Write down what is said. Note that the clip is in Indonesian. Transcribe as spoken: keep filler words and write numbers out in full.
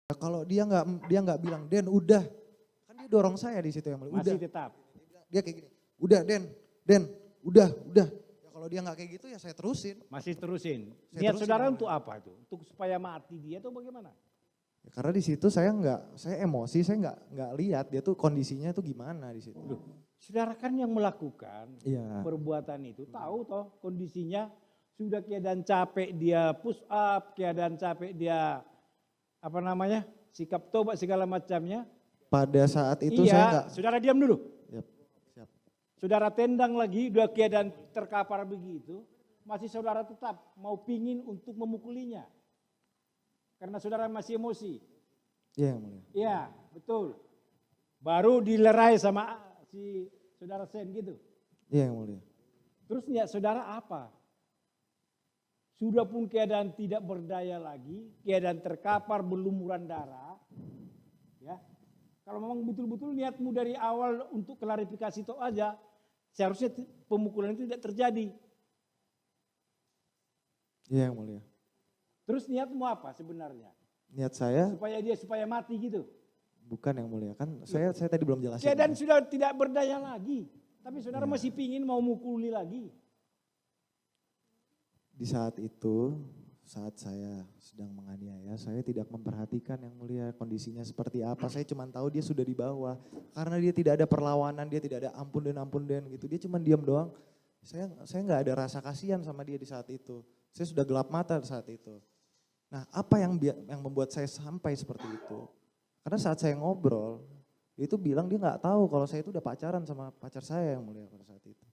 Nah, kalau dia nggak dia nggak bilang, Den udah, kan dia dorong saya di situ yang mulia. Udah. Masih tetap. Dia kayak gini, udah Den, Den, udah, udah. Ya, kalau dia nggak kayak gitu ya saya terusin. Masih terusin. Saya Niat terusin, saudara ya, untuk mulia. apa itu? Untuk supaya mati dia atau bagaimana? Ya, karena di situ saya nggak, saya emosi, saya nggak nggak lihat dia tuh kondisinya tuh gimana di situ. Loh, saudara kan yang melakukan Iya. perbuatan itu tahu toh kondisinya sudah keadaan capek dia push up, keadaan capek dia apa namanya sikap tobat segala macamnya. Pada saat itu iya, saya nggak. saudara diam dulu. Yap, siap. Saudara tendang lagi, udah keadaan terkapar begitu, masih saudara tetap mau pingin untuk memukulinya. Karena saudara masih emosi. Iya yang mulia. Iya, betul. Baru dilerai sama si saudara Sen gitu. Iya yang mulia. Terus niat saudara apa? Sudah pun keadaan tidak berdaya lagi, keadaan terkapar berlumuran darah. Ya. Kalau memang betul-betul niatmu dari awal untuk klarifikasi itu aja, seharusnya pemukulan itu tidak terjadi. Iya yang mulia. Terus niatmu apa sebenarnya? Niat saya Supaya dia supaya mati gitu. bukan yang mulia, kan saya saya tadi belum jelasin. Keadaan sudah tidak berdaya lagi, tapi saudara Ya. masih pingin mau mukuli lagi. Di saat itu, saat saya sedang menganiaya, saya tidak memperhatikan yang mulia kondisinya seperti apa. Saya cuma tahu dia sudah di bawah. Karena dia tidak ada perlawanan, dia tidak ada ampun dan ampun dan gitu. Dia cuma diam doang. Saya saya nggak ada rasa kasihan sama dia di saat itu. Saya sudah gelap mata saat itu. Nah, apa yang yang membuat saya sampai seperti itu? Karena saat saya ngobrol, dia itu bilang dia nggak tahu kalau saya itu udah pacaran sama pacar saya yang mulia pada saat itu.